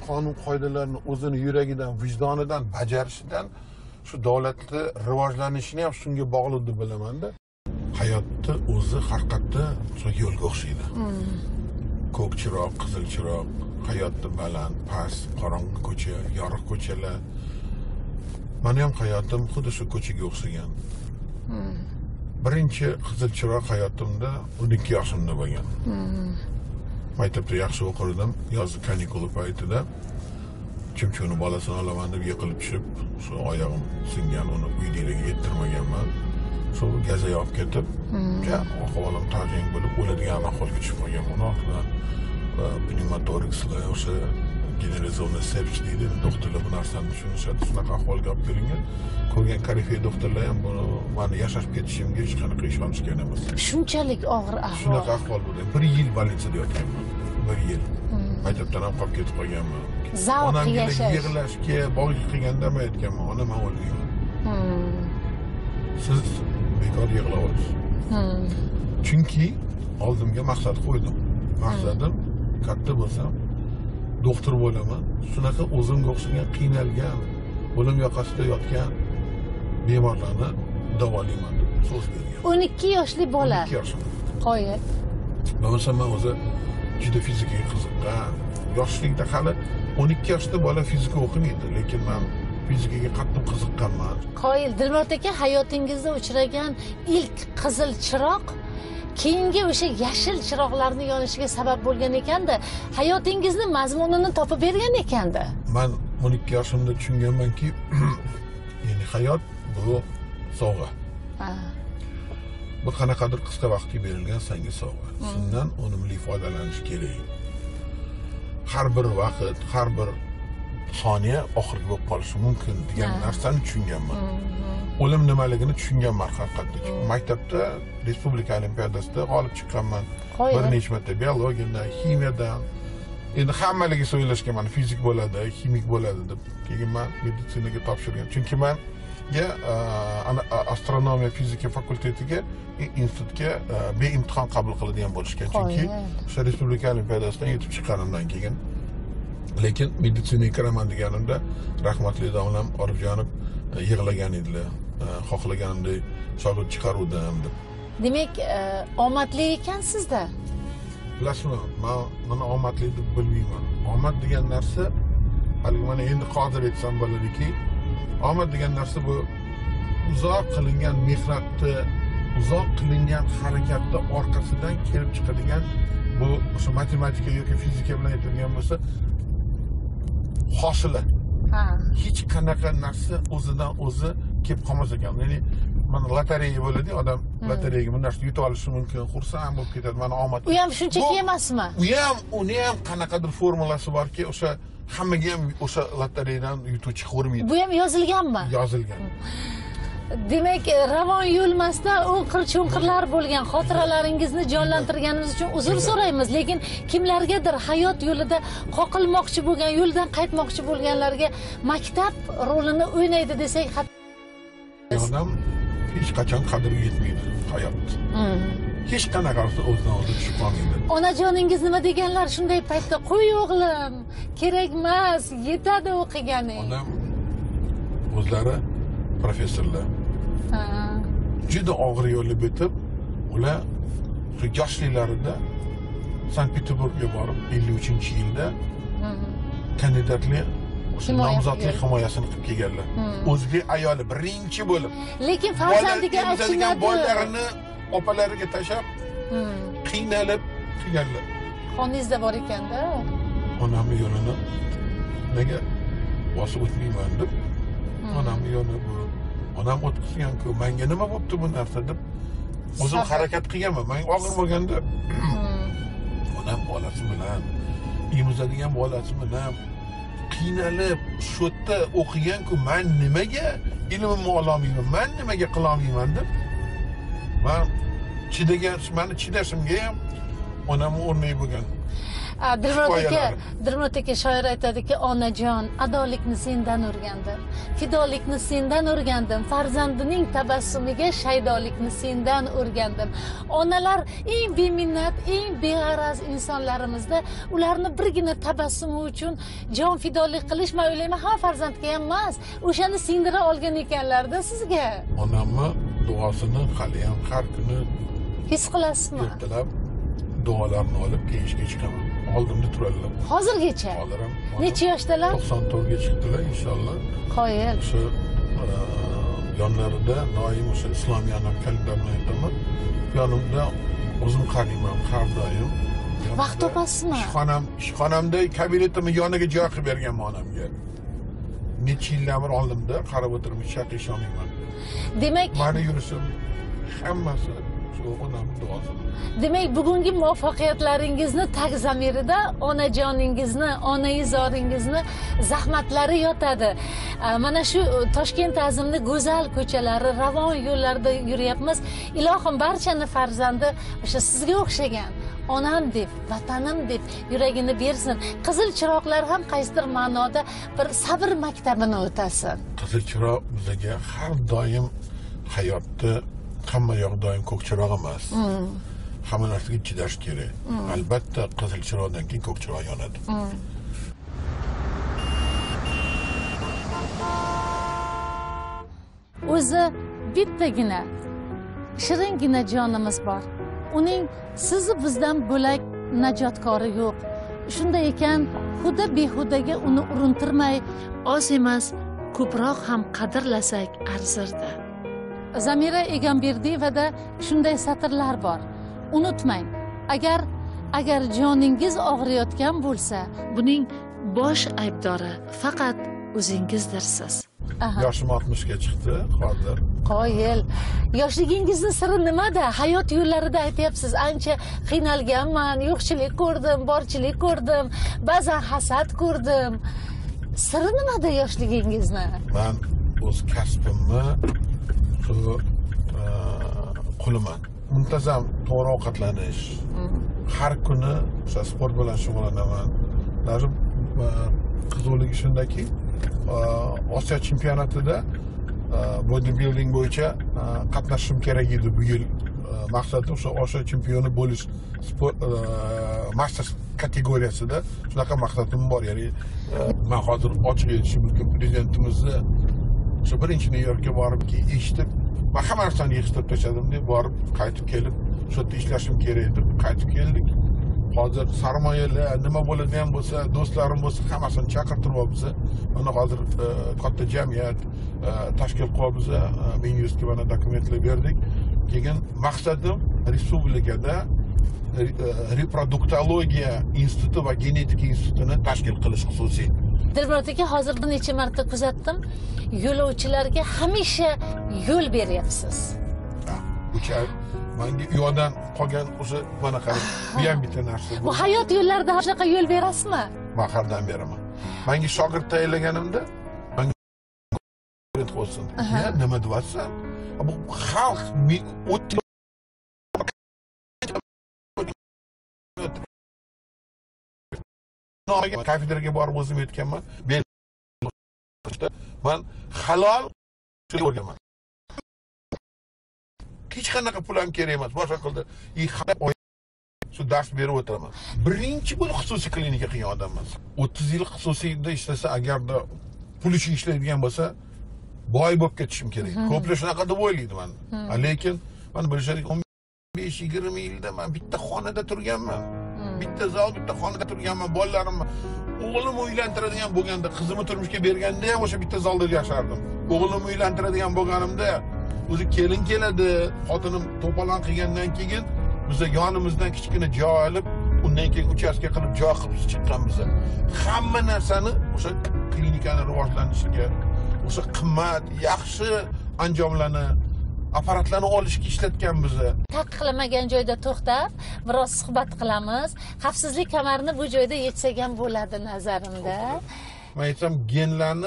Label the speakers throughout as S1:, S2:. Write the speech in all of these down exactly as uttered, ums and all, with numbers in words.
S1: qonun qoidalarni o'zini yuragidan, vijdonidan bajarishidan shu davlatni rivojlanishini ham shunga bog'liq deb bilamanda. Hayotni o'zi haqiqatda yo'lga o'xshaydi. Ko'k chiroq, qizil chiroq, hayotda baland, past, qorong'i ko'cha, yorug' ko'chalar. Meni ham hayotim xuddi shu ko'chaga o'xshagan. Birinchi qizil chiroq hayotimda o'n ikki yoshimda bo'lgan. Maktabda yaxshi o'qirdim, yozgi kanikula paytida chumchuni bolasini olaman deb yiqilib tushib, shu oyog'im singan, uni uydagilarga yettirmaganman. Shu gazaga olib ketib, ja ahvolim tarjang bo'lib o'ladigan ahvolga tushib qolganman. Ulardan pnevmotorikslar, o'sha generalizovanный sepsis deydi, doktorlar bu narsani tushunishadi, shunaqa ahvolga olib kelingan. Ko'rgan korifey doktorlar ham buni meni yashashib ketishimga hech qanaqa ishonishgan emas.
S2: Shunchalik og'ir ahvol.
S1: Shunaqa ahvol bo'ldi. Bir yil bolnitsada yotganman. Bir yil. Maktabdan ham qolib ketib qolganman.
S2: Zavq yashash.
S1: Yig'lashga, bog'ga qilganda men aytganman, ona men o'lmayman. Siz bekor yig'layapsiz. Chunki oldimga maqsad qo'ydim. Maqsadim katta bo'lsam, doktor bo'laman. Shunaqa o'zimga o'xshagan qiynalgan, o'lim yoqasida yotgan bemorlarni davolayman deb so'z bergan.
S2: o'n ikki yoshli bola.
S1: o'n ikki yoshim.
S2: Qoyil.
S1: Bo'lmasa men o'zi juda fizikaga qiziqqan. Yoshlikda hali o'n ikki yoshda bola fizika o'qimaydi, lekin men fizikaga qattiq qiziqqanman.
S2: Qoyil, Dilmurod aka, hayotingizda uchragan ilk qizil chiroq keyingi o'sha yashil chiroqlarning yonishiga sabab bo'lgan ekanda, hayotingizni mazmunini topib bergan ekanda.
S1: Men o'n ikki yoshimda tushunganmanki, ya'ni hayot bu sovg'a. Bu qanaqadir qisqa vaqtga berilgan senga sovg'a. Shundan unumli foydalanish kerak. Har bir vaqt, har bir soniya oxirgi bo'lib qolishi mumkin degan narsani tushunganman. O'lim nimaligini tushunganman haqiqatda. Maktabda respublika olimpiadasida g'olib chiqqanman. Bir necha marta biologiyadan, ximiyadan. Endi hammaligi so'ylashgan, fizik bo'ladi, kimik bo'ladi deb. Keyin men meditsinaga topshirgan. Chunki men ga astronomiya fizika fakultetiga, institutga beimtihon qabul qiladigan bo'lishgan. Chunki o'sha respublika olimpiadasidan yetib chiqqanimdan keyin. Lekin meditsinaga kiraman deganimda rahmatli domlam Orifjonov yig'lagan edilar. Xohlaganimdek shogird chiqaruvdim deb.
S2: Demak, omadli ekansizda.
S1: Bilasizmi, men buni omadli deb bilmayman. Omad degan narsa, haligi mana endi hozir aytsam bo'ladiki, omad degan narsa bu uzoq qilingan mehnatni, uzoq qilingan harakatni orqasidan kelib chiqadigan, bu o'sha matematika yoki fizika bilan aytilgan bo'lsa, hosila. Ha. Hech qanaqa narsa o'zidan o'zi kelib qolmas ekan. Ya'ni mana lotereya bo'ladi, odam lotereyaga bu narsani yutib olishi mumkin, xursand bo'lib ketadi. Mana omad.
S2: U ham shunchaki emasmi?
S1: U ham, uni ham qanaqadir formulasi borki, o'sha hammaga ham o'sha lotereyadan yutuvchi ko'rmaydi.
S2: Bu ham yozilganmi?
S1: Yozilgan.
S2: Demak, ravon yo'lmasda u qir-cho'nqirlar bo'lgan xotiralaringizni jonlantirganimiz uchun uzr so'raymiz, lekin kimlargadir hayot yo'lida qoqilmoqchi bo'lgan, yo'ldan qaytmoqchi bo'lganlarga maktab rolini o'ynaydi desak,
S1: odam hech qachon qadriga yetmaydi hayot. Hech qanaqasi o'zidan o'zi tushib qolmaydi.
S2: Onajoningiz nima deganlar shunday paytda? Qo'y o'g'lim, kerak emas, yetadi o'qiganing.
S1: Odam o'zlari professorlar. Juda og'ir yo'lni bitib, ular yoshliklarida Sankt-Peterburgga borib, ellik uchinchi yilda kandidatlik nomzodlik himoyasini qilib kelganlar. O'zbek ayoli birinchi bo'lib.
S2: Lekin farzandiga aytishgan
S1: bolalarini opalariga tashab, qiynalib qilganlar.
S2: Qoningizda bor ekanda.
S1: Onamning yo'lini nega bosib o'tmayman deb. Onamning yo'li bu. Onam o'tkazgan-ku, menga nima bo'pti bu narsa deb o'zim harakat qilganman. Men og'ir bo'lganda onam bolasi bilan, imzadigan bolasi bilan qiynalib, shu yerda o'qigan-ku, men nimaga ilmimni ololmayman, men nimaga qila olmayman deb. Men chidagan, meni chidashimga ham onam o'rnak bo'lgan.
S2: Dilmurod aka, Dilmurod aka shoir aytadiki, onajon, adolikni sendan o'rgandim, fidolikni sendan o'rgandim, farzandining tabassumiga shaydolikni sendan o'rgandim. Onalar eng beminnat, eng beg'araz insonlarimizda, ularni birgina tabassumi uchun jon fidolik qilish, men o'ylayman, ha farzandga ham emas, o'shani singdira olgan ekanlar-da sizga.
S1: Onamni duosini hali ham har kuni
S2: his qilasizmi?
S1: Ertalab duolarni olib keyin ishga chiqaman. Oldimda turadilar.
S2: Hozirgacha?
S1: Hozir ham.
S2: Necha yoshdalar?
S1: to'qson to'rtga chiqdilar inshaalloh.
S2: Qoyil.
S1: O'sha yonlarida doim o'sha islomiy anam kalimalarni aytaman. Yonimda o'zim qarayman har doim.
S2: Vaqt topasizmi?
S1: Ishxonam, ishxonamda kabinetimni yoniga joy qilib berganman onamga. Necha yildan beri oldimda qarab o'tirib hech yoqqa ishonmayman.
S2: Demak,
S1: mani yurishim hammasi shu onamning duosi.
S2: Demak, bugungi muvaffaqiyatlaringizni tag zamirida onajoningizni, onayizoringizni zahmatlari yotadi. Mana shu Toshkent azimni go'zal ko'chalari, ravon yo'llarida yuryapmiz. Ilohim barchani farzandi o'sha sizga o'xshagan onam deb, vatanim deb yuragini bersin. Qizil chiroqlar ham qaysidir ma'noda bir sabr maktabini o'tasin.
S1: Qizil chiroq bizga har doim hayotda hamma yoq doim ko'k chiroq emas. Hamma narsaga chidash kerak. Albatta qizil chiroqdan keyin ko'k chiroq yonadi.
S2: O'zi bittagina shiringina jonimiz bor. Uning sizni bizdan bo'lak najotkori yo'q. Shunday ekan, xudo behudaga uni urintirmay, oz emas, ko'proq ham qadrlasak arzirdi. Zamira Egamberdiyevada shunday satrlar bor. Unutmang, agar agar joningiz og'riyotgan bo'lsa, buning bosh aybdori faqat o'zingizdirsiz.
S1: Yoshim oltmishga chiqdi hozir.
S2: Qoyil. Yoshligingizni siri nimada? Hayot yo'llarida aytyapsiz. Ancha qiynalganman, yo'qchilik ko'rdim, borchilik ko'rdim, ba'zan hasad ko'rdim. Siri nimada yoshligingizni?
S1: Men o'z kasbimni shu qulaman. Muntazam to'g'ri ovqatlanish. Har kuni o'sha sport bilan shug'ullanaman. Даже qizuligi shundaki, Osiyo chempionatida bodybuilding bo'yicha qatnashishim kerak edi bu yil. Maqsadim o'sha Osiyo chempioni bo'lish sport masters kategoriyasida shunaqa maqsadim bor. Ya'ni men hozir ochiq aytishim mumkin, prezidentimizni o'sha birinchi Nyu-Yorkka borib eshitib, men hamma narsani yig'ishtirib tashladim deb borib qaytib kelib, shu yerda ishlashim kerak deb qaytib keldik. Hozir sarmoyalar nima bo'ladigan bo'lsa, do'stlarim bo'lsa, hammasini chaqirtiryapmiz. Mana hozir katta jamiyat tashkil qilyapmiz. Men yuzga mana dokumentlar berdik. Keyin maqsadim respublikada reproduktologiya instituti va genetika institutini tashkil qilish xususiy.
S2: Dilmurod aka, hozir bir necha marta kuzatdim, yo'lovchilarga hamisha yo'l beryapsiz.
S1: Uchar menga uyoqdan qolgan o'sha mana qarang, bu ham bitta narsa.
S2: Bu hayot yo'llarida shunaqa yo'l berasizmi?
S1: Men hardan beraman. Menga shogird tayinlaganimda menga qo'ysin. Ya nima deyapsan? Bu xalq o'tdi. Kafedraga borib o'zim aytganman. Men halol o'rgaman. Hech qanaqa pul ham kerak emas. Boshqa qildi. Shu dars berib o'tiraman. Birinchi bo'lib xususiy klinika qilgan odamman. o'ttiz yil xususiyda ishlasa, agarda pul uchun ishlaydigan bo'lsa, boy bo'lib ketishim kerak. Ko'plar shunaqa deb o'ylaydi-man. Lekin men bilishadek o'n besh yigirma yilda men bitta xonada turganman. Bitta zal, bitta xonada turganman. Bolalarim, o'g'lim uylantiradigan bo'lganda, qizimni turmushga berganda ham o'sha bitta zalda yashardim. O'g'limni uylantiradigan bo'lganimda o'zi kelin keladi, xotinim to'polon qilgandan keyin biz yonimizdan kichkina joy olib, undan keyin uchastka qilib joy qilib chiqqanmiz. Hamma narsani o'sha klinikani rivojlanishiga, o'sha qimmat, yaxshi anjomlarni, apparatlarni olishga ishlatganmiz.
S2: Taqiqlamagan joyda to'xtab, biroz suhbat qilamiz. Xavfsizlik kamarini bu joyda yechsak ham bo'ladi nazarimda.
S1: Men aytsam, genlarni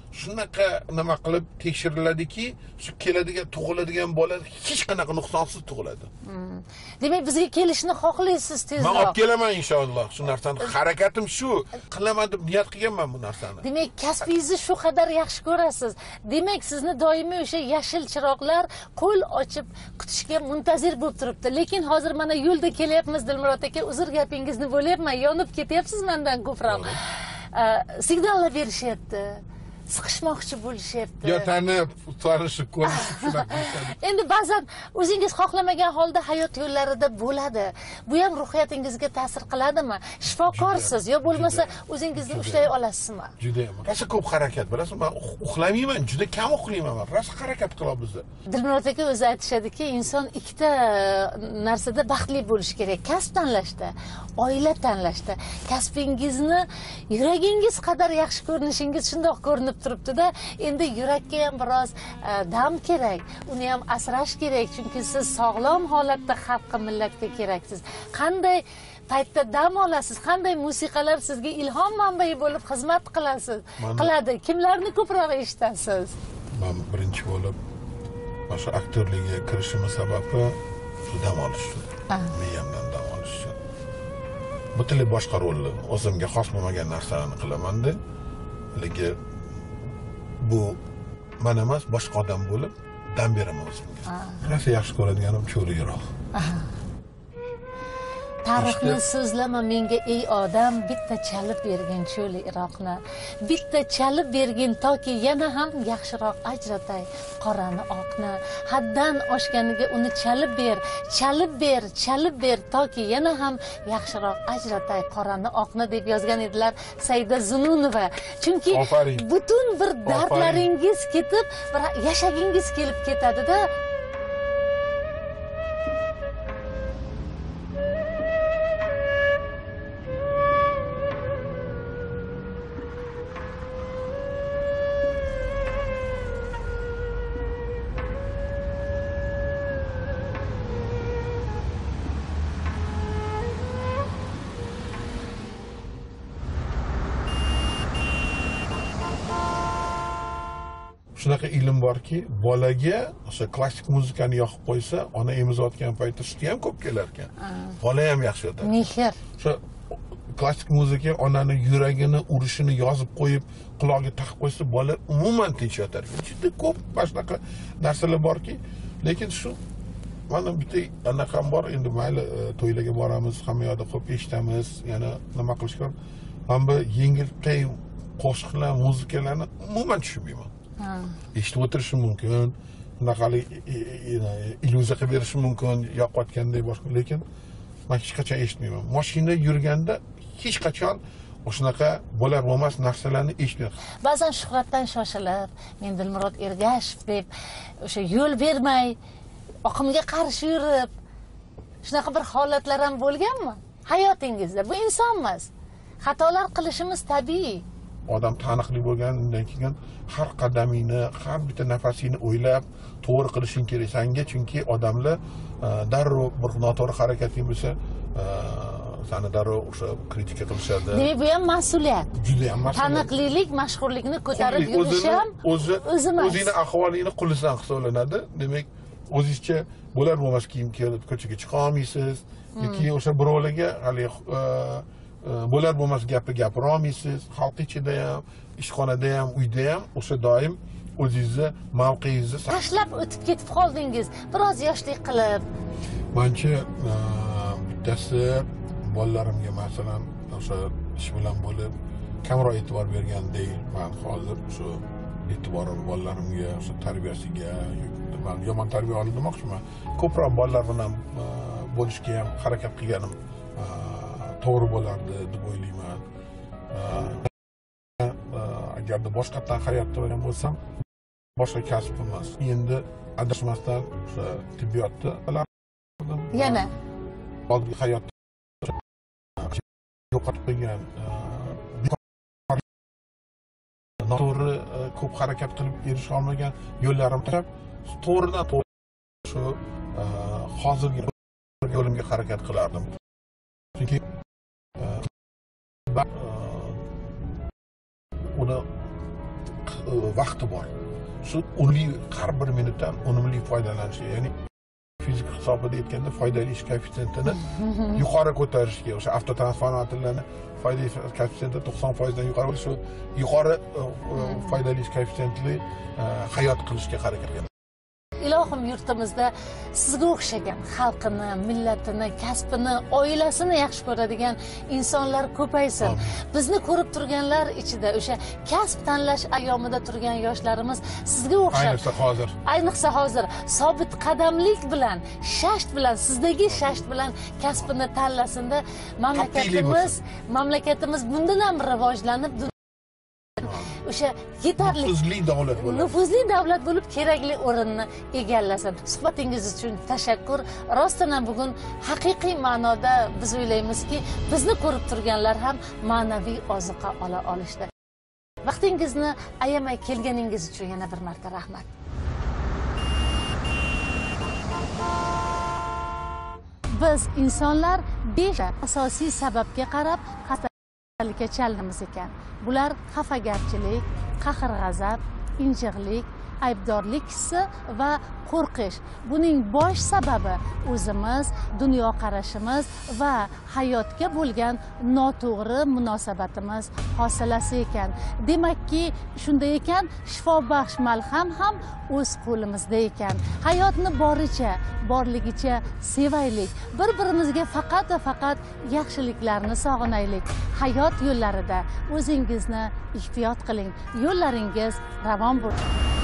S1: shunaqa nima qilib tekshiriladiki, shu keladigan tug'iladigan bola hech qanaqa nuqsonsiz tug'iladi.
S2: Demak, bizga kelishni xohlaysiz tezroq.
S1: Men olib kelaman inshaalloh. Shu narsani harakatim shu. Qilaman deb niyat qilganman bu narsani.
S2: Demak, kasbingizni shu qadar yaxshi ko'rasiz. Demak, sizni doimiy o'sha yashil chiroqlar qo'l ochib kutishga muntazir bo'lib turibdi. Lekin hozir mana yo'lda kelyapmiz, Dilmurod aka, uzr gapingizni bo'lyapman, yonib ketyapsiz mendan ko'proq. Signallar berishyapti. Siqishmoqchi bo'lishyapti.
S1: Yo, tanib, tanishib ko'rishib shunaqa.
S2: Endi ba'zan o'zingiz xohlamagan holda hayot yo'llarida bo'ladi. Bu ham ruhiyatingizga ta'sir qiladimi? Shifokorsiz yo bo'lmasa o'zingizni ushlay olasizmi?
S1: Juda ham. Rosa ko'p harakat, bilasizmi? Men uxlamayman, juda kam uxlayman. Rosa harakat qilamiz bizda.
S2: Dilmurod aka o'zi aytishadiki, inson ikkita narsada baxtli bo'lish kerak. Kasb tanlashda, oila tanlashda. Kasbingizni yuragingiz qadar yaxshi ko'rinishingiz shundoq ko'rinib turibdi-da, endi yurakka ham biroz dam kerak, uni ham asrash kerak, chunki siz sog'lom holatda xalqqa, millatga keraksiz. Qanday paytda dam olasiz, qanday musiqalar sizga ilhom manbai bo'lib xizmat qilasiz, qiladi? Kimlarni ko'proq eshitasiz?
S1: Men birinchi bo'lib o'sha aktyorlikka kirishimning sababi shu dam olish uchun. Miyamdan dam olish uchun. Butunlay boshqa rolni, o'zimga xos bo'lmagan narsalarni qilaman-da. Lekin bu men emas, boshqa odam bo'lib dam beraman o'zimga. Rosa yaxshi ko'radiganim cho'ligiroq.
S2: Tarixni so'zlama menga ey odam, bitta chalib bergin cho'li Iroqni. Bitta chalib bergin toki yana ham yaxshiroq ajratay qorani oqni. Haddan oshganiga uni chalib ber, chalib ber, chalib ber toki yana ham yaxshiroq ajratay qorani oqni deb yozgan edilar Saida Zununova. Chunki butun bir dardlaringiz ketib, bir yashagingiz kelib ketadi-da.
S1: Shunaqa ilm borki, bolaga o'sha klassik muzikani yoqib qo'ysa, ona emizayotgan paytda suti ham ko'p kelar ekan. Bola ham yaxshi yotadi.
S2: Mehr.
S1: O'sha klassik muzika onani yuragini urishini yozib qo'yib, quloqiga taqib qo'ysa, bola umuman tinch yotar. Juda ko'p boshqa narsalar borki, lekin shu mana bitta anaqam bor, endi mayli to'ylarga boramiz, hamma yoqda ko'p eshitamiz, yana nima qilish kerak. Men bu yengiltay qo'shiqlar, muzikalarni umuman tushunmayman. Eshitib o'tirishim mumkin, bunaqalik illyuziya qilib berishim mumkin, yoqayotgandek boshqa, lekin men hech qachon eshitmayman. Mashinada yurganda hech qachon o'shanaqa bo'lar bo'lmas narsalarni eshitmayman.
S2: Ba'zan shuhratdan shoshilib, men Dilmurod Ergashev deb o'sha yo'l bermay, oqimga qarshi yurib, shunaqa bir holatlar ham bo'lganmi hayotingizda? Bu insonmiz. Xatolar qilishimiz tabiiy.
S1: Odam taniqli bo'lgandan keyin har qadamingni, har bitta nafasingni o'ylab, to'g'ri qilishing kerak senga, chunki odamlar darrov bir noto'g'ri harakating bo'lsa, seni darrov o'sha kritika qilishadi.
S2: Demak, bu ham mas'uliyat.
S1: Juda ham mas'uliyat.
S2: Taniqlilik, mashhurlikni ko'tarib yurish ham
S1: o'zi o'zini ahvolingni qulisan hisoblanadi. Demak, o'zingizcha bo'lar bo'lmas kiyim kiyib ko'chaga chiqa olmaysiz, yoki o'sha birovlarga hali bo'lar bo'lmas gapni gapira olmaysiz. Xalq ichida ham, ishxonada ham, uyda ham o'sha doim o'zingizni mavqeingizni
S2: tashlab o'tib ketib qoldingiz, biroz yoshlik qilib.
S1: Mencha bittasi bolalarimga masalan o'sha ish bilan bo'lib kamroq e'tibor bergandek, men hozir shu e'tiborimni bolalarimga, o'sha tarbiyasiga, men yomon tarbiya oldim demoqchiman. Ko'proq bolalar bilan bo'lishga ham harakat qilganim to'g'ri bo'lardi deb o'ylayman. Agarda boshqatdan hayot qilgan bo'lsam, boshqa kasb emas. Endi adashmasdan o'sha tibbiyotni bilardim.
S2: Yana
S1: oddiy hayotda yo'qotib qo'ygan noto'g'ri ko'p harakat qilib erisha olmagan yo'llarim taraf to'g'ridan to'g'ri shu hozirgi yo'limga harakat qilardim. Chunki uni vaqti bor. Shu unli har bir minutdan unumli foydalanish, ya'ni fizik hisobida aytganda foydali ish koeffitsiyentini yuqori ko'tarishga, o'sha avtotransformatorlarni foydali koeffitsiyenti to'qson foizdan yuqori bo'lsa, shu yuqori foydali ish koeffitsiyentli hayot qilishga harakat qilamiz.
S2: Ilohim yurtimizda sizga o'xshagan xalqini, millatini, kasbini, oilasini yaxshi ko'radigan insonlar ko'paysin. Bizni ko'rib turganlar ichida o'sha kasb tanlash ayyomida turgan yoshlarimiz sizga o'xshab,
S1: ayniqsa hozir,
S2: ayniqsa hozir sobit qadamlik bilan, shasht bilan, sizdagi shasht bilan kasbini tanlasinda mamlakatimiz, mamlakatimiz bundan ham rivojlanib o'sha yetarli
S1: nufuzli davlat bo'ladi.
S2: Nufuzli davlat bo'lib kerakli o'rinni egallasin. Suhbatingiz uchun tashakkur. Rostdan ham bugun haqiqiy ma'noda biz o'ylaymizki, bizni ko'rib turganlar ham ma'naviy oziqa ola olishdi. Vaqtingizni ayamay kelganingiz uchun yana bir marta rahmat. Biz insonlar besh asosiy sababga qarab xastalikka chalinamiz ekan. Bular xafagarchilik, qahr-g'azab, injiqlik, aybdorlik hissi va qo'rqish. Buning bosh sababi o'zimiz, dunyoqarashimiz va hayotga bo'lgan noto'g'ri munosabatimiz hosilasi ekan. Demakki, shunday ekan, shifobaxsh malham ham o'z qo'limizda ekan. Hayotni boricha, borligicha sevaylik. Bir-birimizga faqat va faqat yaxshiliklarni sog'inaylik. Hayot yo'llarida o'zingizni ehtiyot qiling. Yo'llaringiz ravon bo'lsin.